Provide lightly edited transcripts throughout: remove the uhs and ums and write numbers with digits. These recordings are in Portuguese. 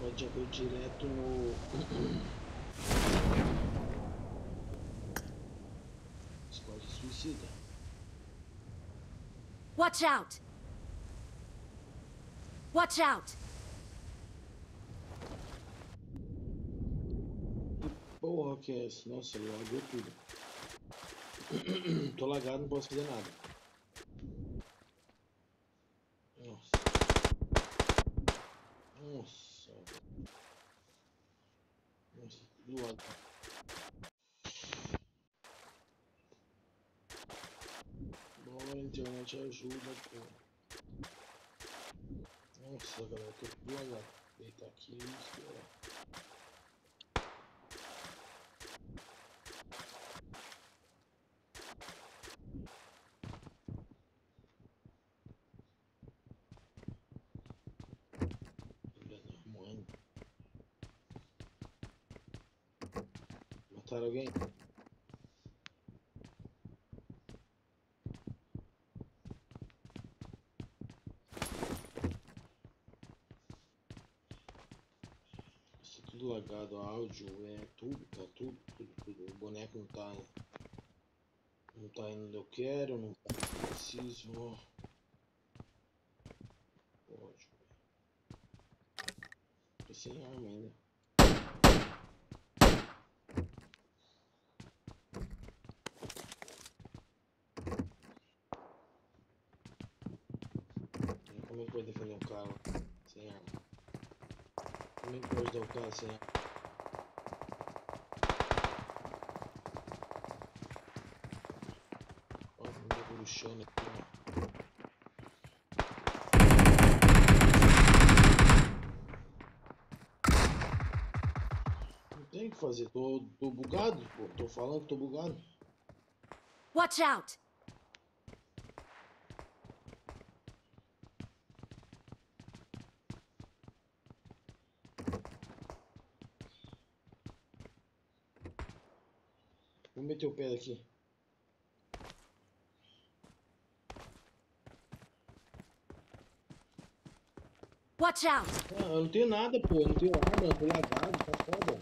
Já vou direto no Squad Suicida. Watch out! Watch out! Que porra que é essa? Nossa, lagou tudo. Tô lagado, não posso fazer nada. Nossa. Nossa. Nossa, tudo lagado. Bora, internet ajuda, pô. Nossa, galera, tô tudo lagado. Deitar aqui e esperar. Mano. Mataram alguém? Isso tudo lagado, áudio, tudo, tá tudo. O boneco não tá indo onde eu quero, não tá onde eu preciso. Ódio. Tô sem arma ainda. Como é que vai defender um cara sem arma? Como é que pode dar o cara sem arma? Ó, um nego no chão aqui, ó. Não tem o que fazer, tô bugado, pô. Tô falando que tô bugado. Watch out! Vou meter o pé daqui. Watch out! Ah, eu não tenho nada, pô. Eu não tenho arma, eu tô lagado, tá foda.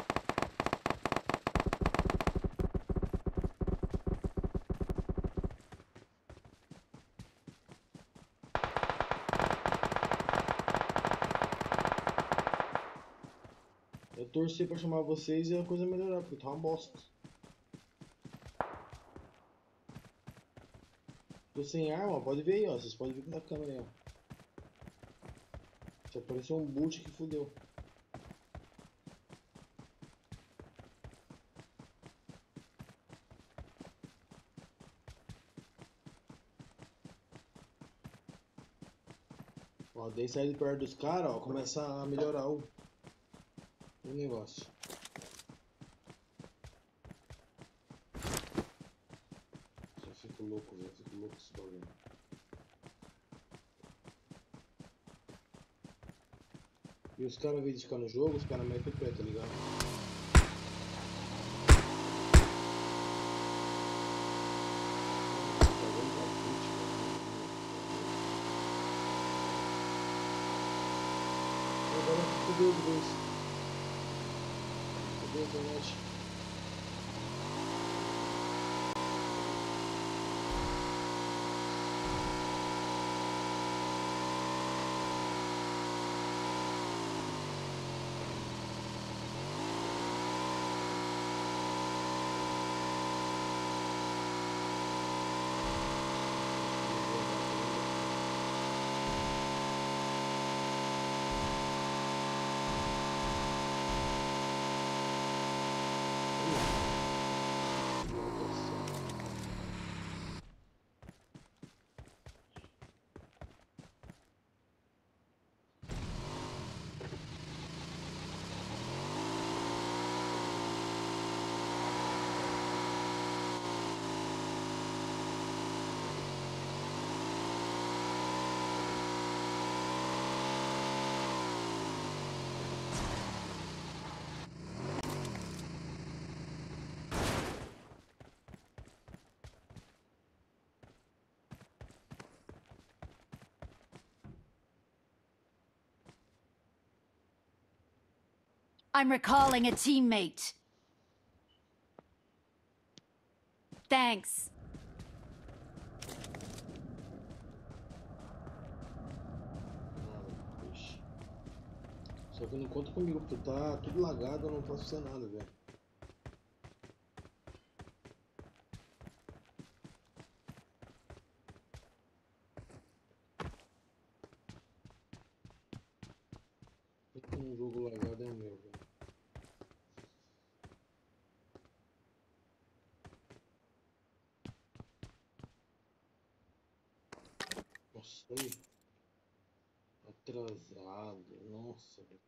Eu torci pra chamar vocês e a coisa melhorar, porque tá uma bosta. Tô sem arma, pode ver aí, ó. Vocês podem ver na câmera aí, ó. Só apareceu um boot que fudeu. Ó, daí sair de perto dos caras, ó, começa a melhorar o negócio. Eu fico louco, velho. Eu fico louco com esse bagulho. E os caras, ao invés de ficar no jogo, os caras metem o pé, tá ligado? Agora fudeu de vez. Fudeu a internet. I'm recalling a teammate. Thanks. Ah, vixe. Só que não conta comigo, porque tá tudo lagado, eu não posso fazer nada, velho. Um jogo lagado é o meu, velho. Nossa, aí. Atrasado. Nossa, velho.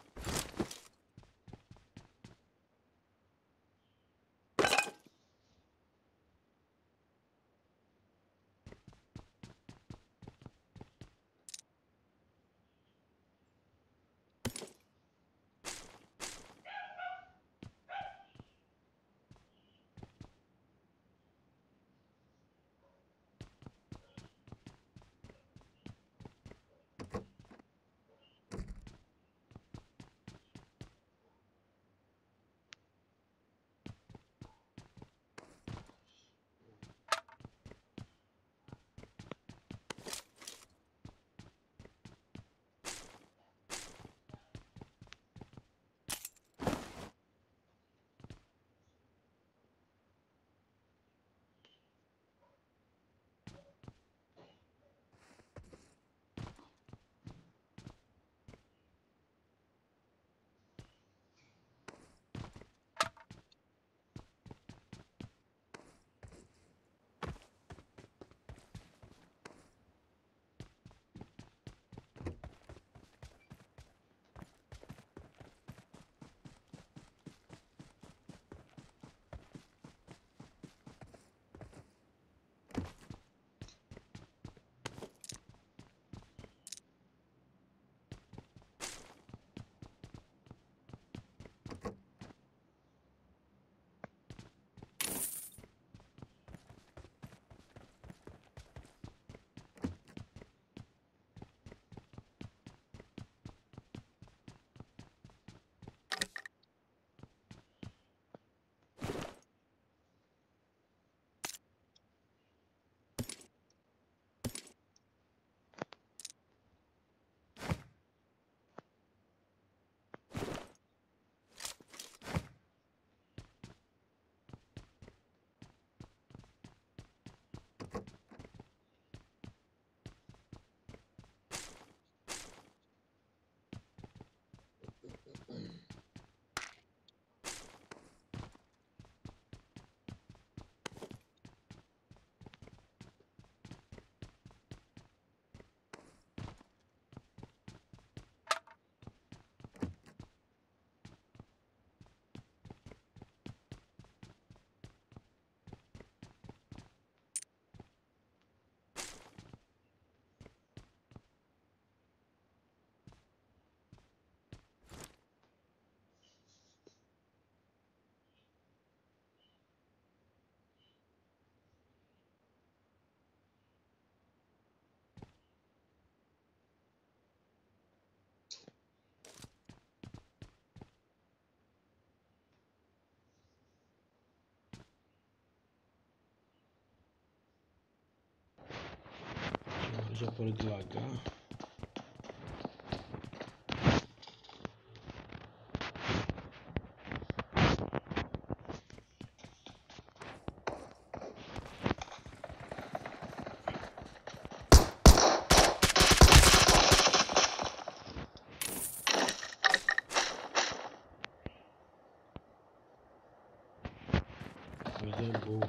Já parou de lagar. Coisa boa.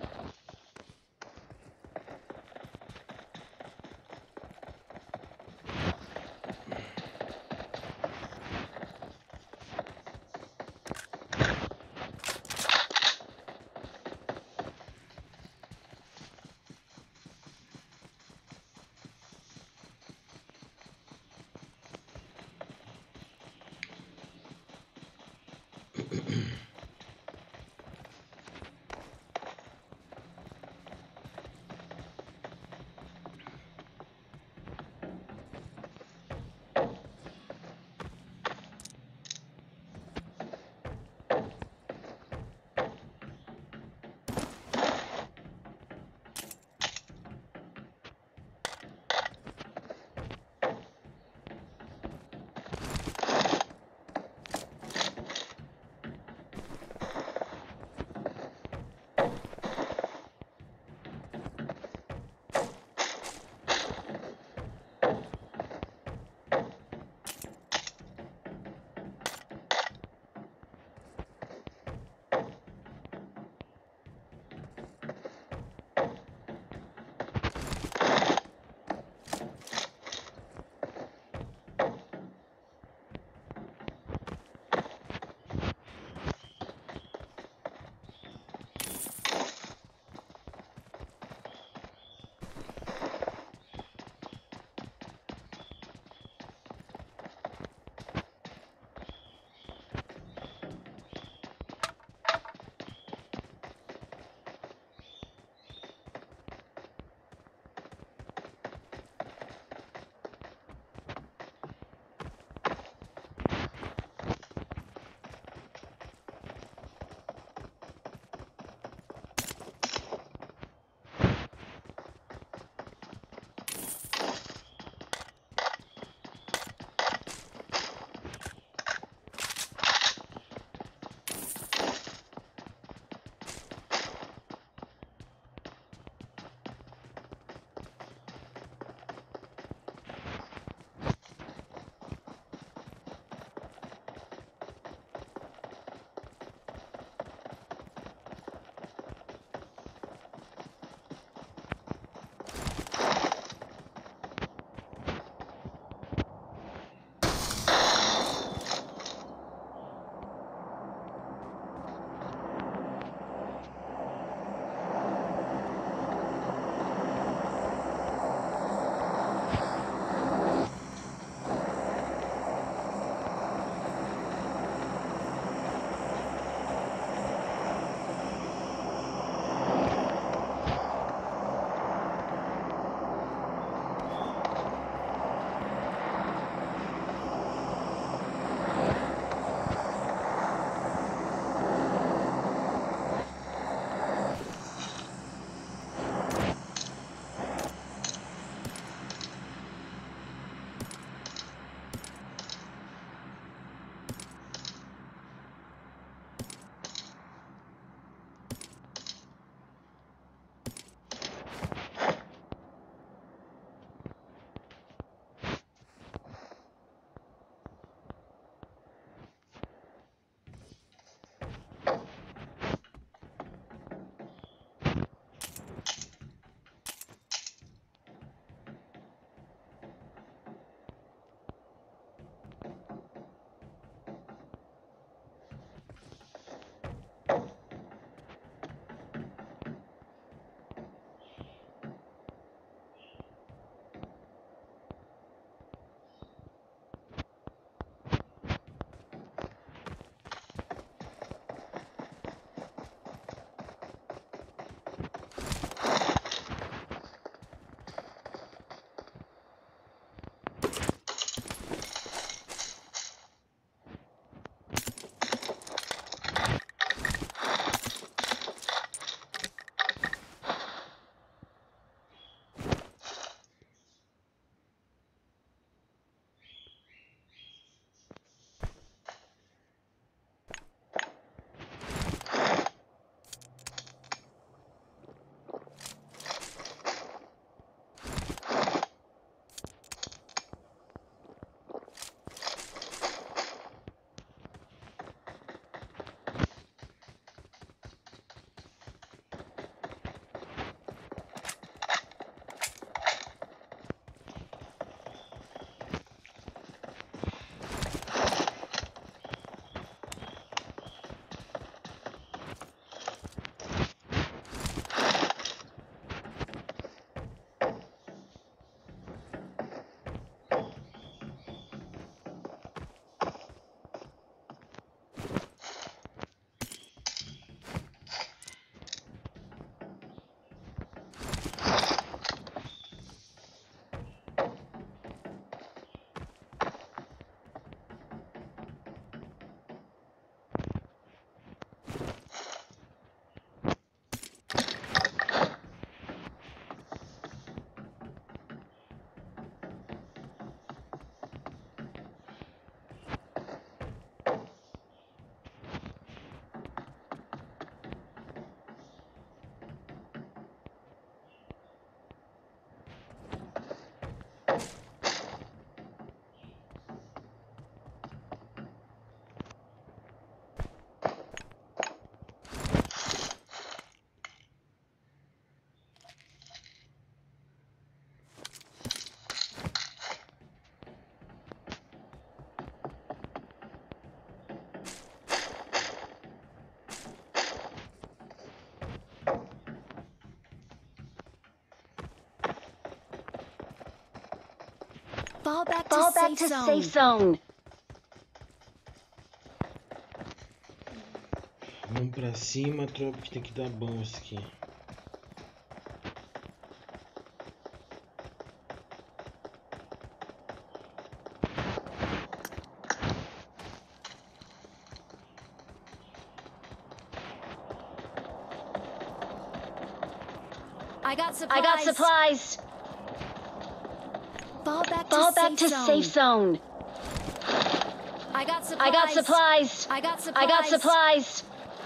Fall back to Fall back safe to zone. safe zone. Vamos pra cima, tropa, que tem que dar bom isso aqui. I got supplies. I got supplies. Fall back Fall to back safe to zone. safe zone. I got supplies. I got supplies. I got supplies. I got supplies.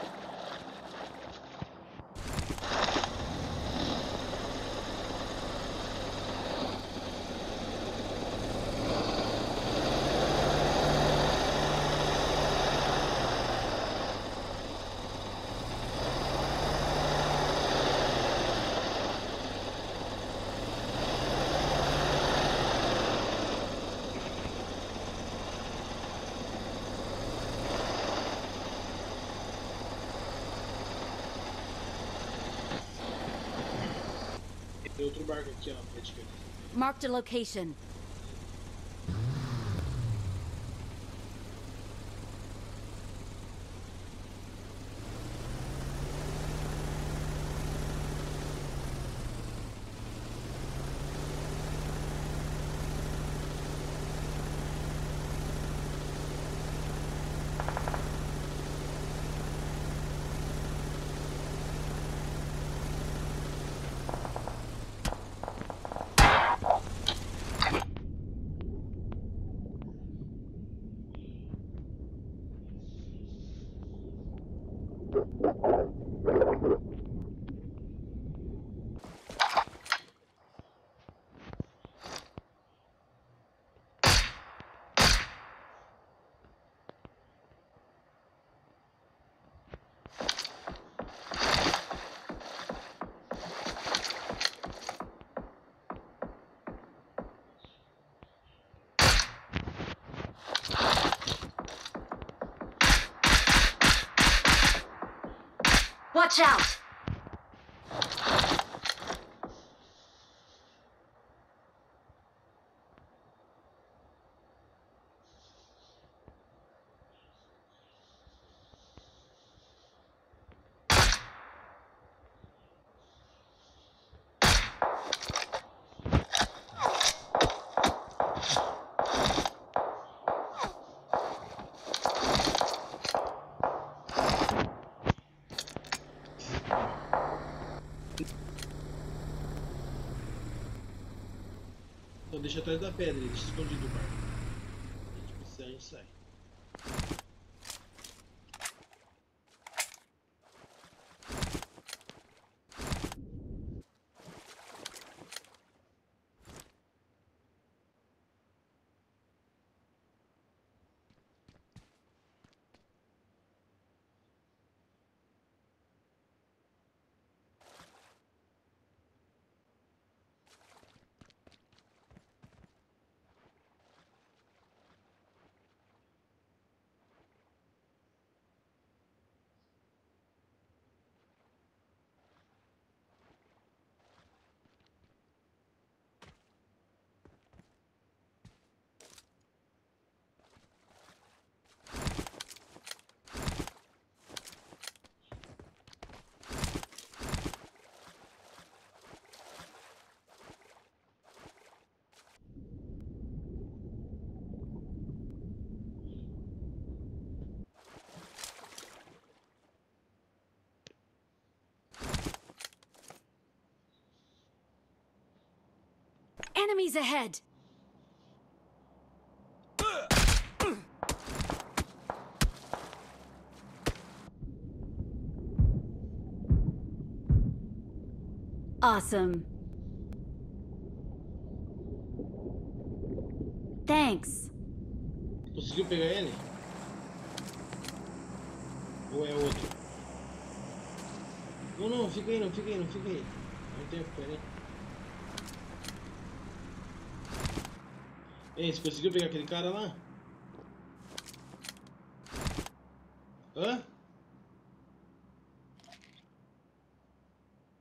Tem outro barco aqui, ó, pra esquerda. Marked a location. Watch out. Então deixa atrás da pedra, deixa escondido o barco. A gente precisa, a gente sai. Enemies ahead. Awesome. Thanks. Conseguiu pegar ele? Ou é outro? Não, não, fica aí, não fica aí, não fica aí. Não tem tempo, peraí. Ei, você conseguiu pegar aquele cara lá? Hã?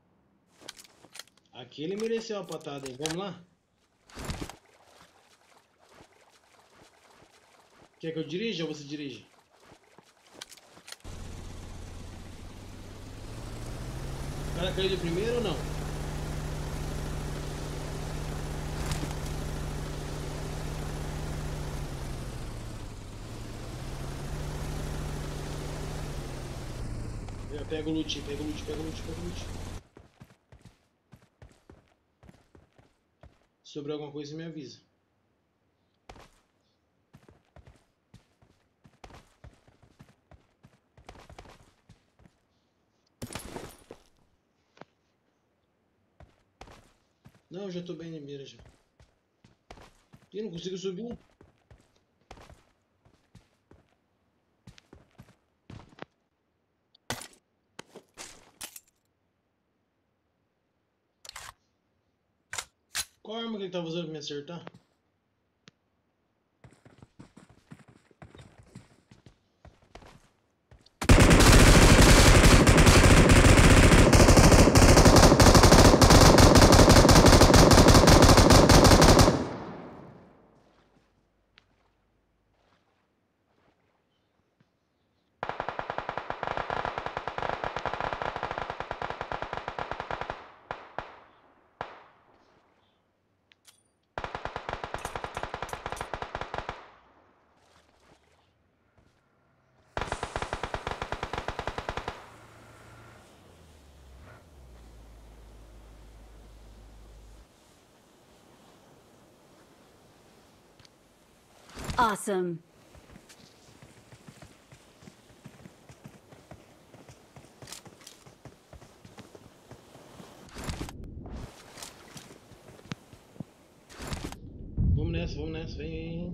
Aquele mereceu a patada, hein? Vamos lá? Quer que eu dirija ou você dirige? O cara caiu de primeiro ou não? Pega o loot, pega o loot, pega o loot, pega o loot. Se sobrar alguma coisa, me avisa. Não, eu já tô bem na mira já. Ih, não consigo subir. Qual arma que ele tava usando pra me acertar? Awesome. Vamos nessa, vem.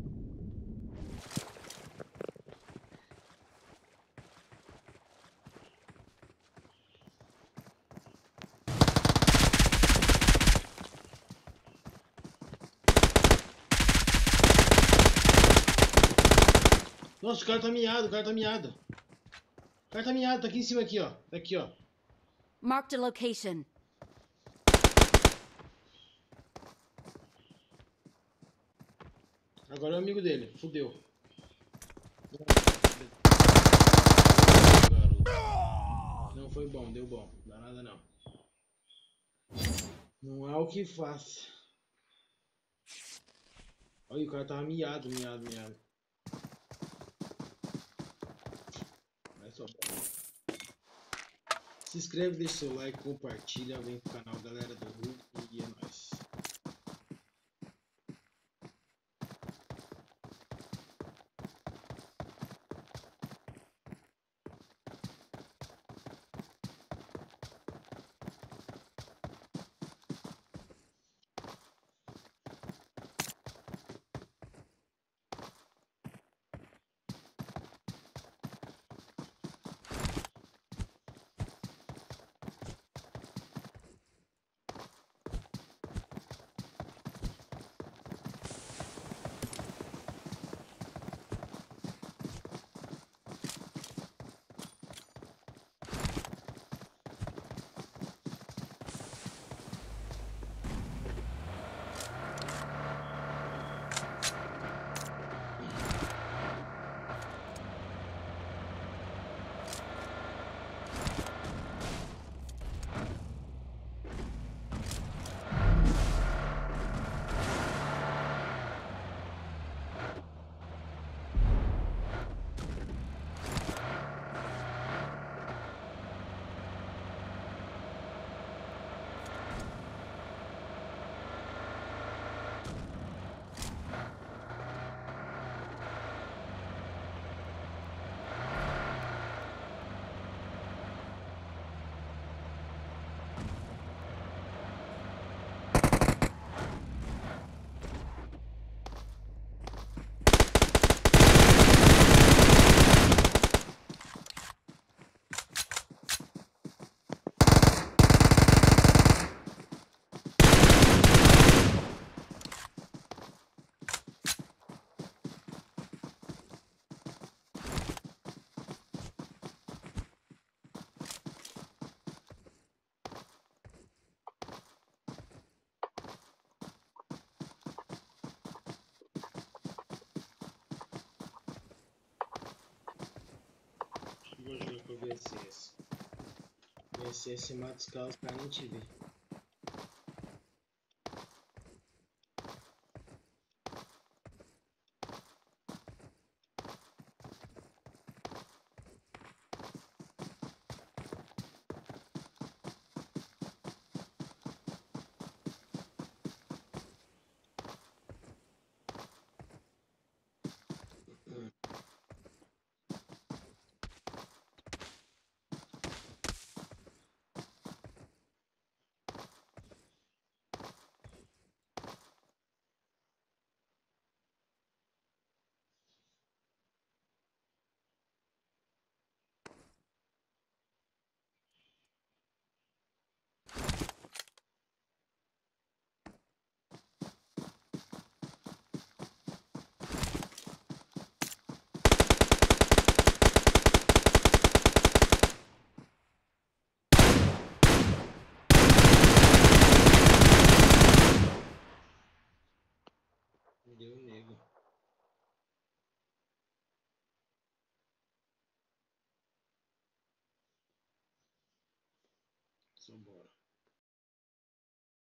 Nossa, o cara tá miado, o cara tá miado. O cara tá miado, tá aqui em cima aqui, ó. Tá aqui, ó. Marked a location. Agora é o amigo dele, fudeu. Não foi bom, deu bom. Não dá nada não. Não há o que faça. Olha, o cara tava miado. Vai só. Se inscreve, deixa seu like, compartilha, vem pro canal galera do Hulk e é nóis. Conheci esse. Conheci esse mata os caras nem te ver. Deu nego. Só bora.